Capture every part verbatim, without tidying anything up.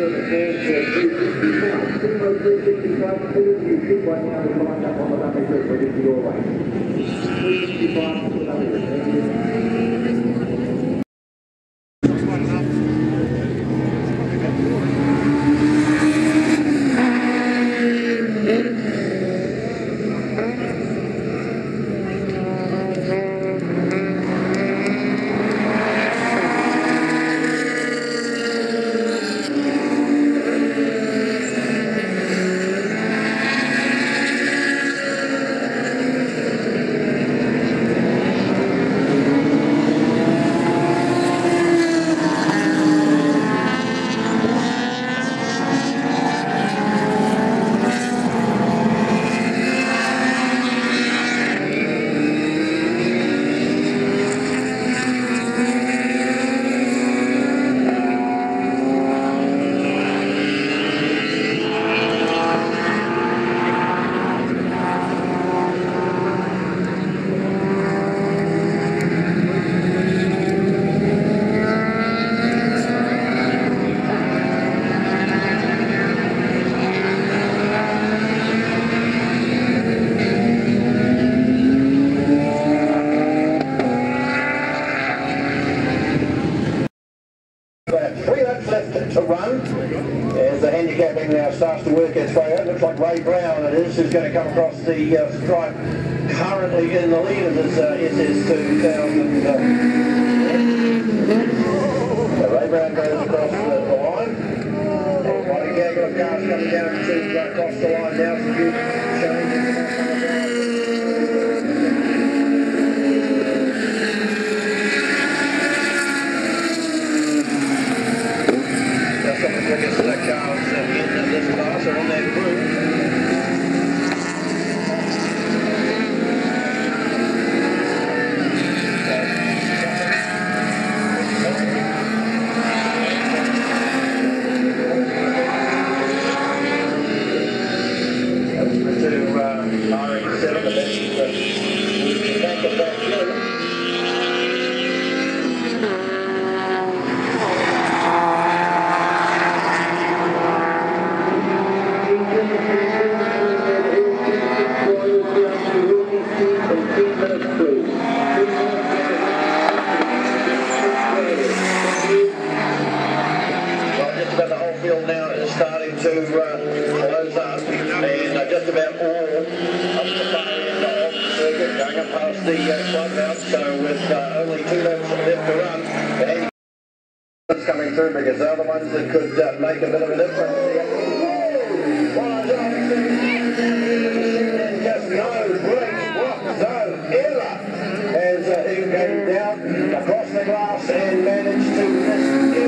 To run as the handicapping now starts to work its way out. Looks like Ray Brown it is who's going to come across the uh, stripe currently in the lead of this uh, S S two thousand. Uh, so Ray Brown goes across the, the line. And quite a gaggle of cars coming down to uh, cross the line now. Some good change. Some of the quickest uh, cars uh, in uh, this class are on that group. To uh, R X seven, the best uh, back of that hill. Now is starting to uh, close up, and uh, just about all up the far end of the circuit, going up past the uh, clubhouse. So with uh, only two laps left to run, the handicaps coming through because they're the ones that could uh, make a bit of a difference here. And just no brakes whatsoever as uh, he came down across the glass and managed to miss.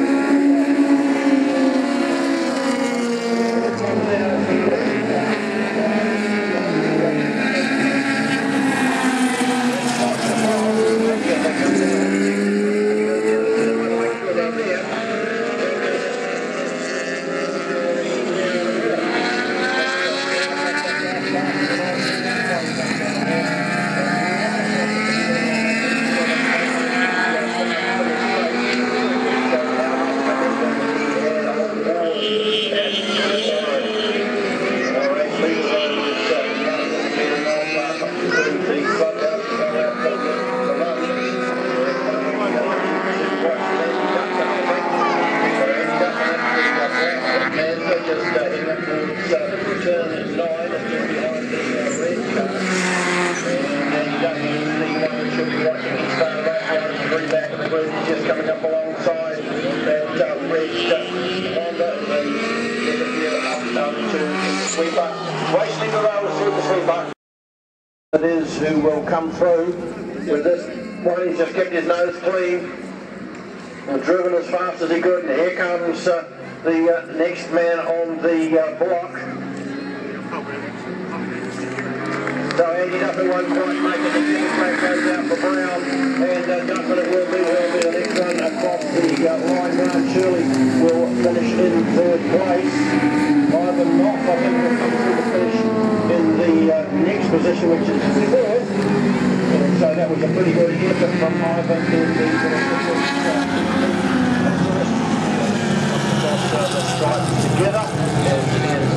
Just coming up alongside that uh, red uh, Honda, the interview up um, to the sweeper. Race leader though, the super sweeper. It is who will come through with this one. He's just kept his nose clean and driven as fast as he could. And here comes uh, the uh, next man on the uh, block. So Andy Duffin won't quite make it. The second flag goes out for Brown, and uh, Duffin it will be, will be the next one across the uh, line. Grant Shirley will finish in third place. Ivan Knopf, I think, will come through the finish in the uh, next position, which is fourth. And so that was a pretty good effort from Ivan in the uh, the, uh, the, sides together and, and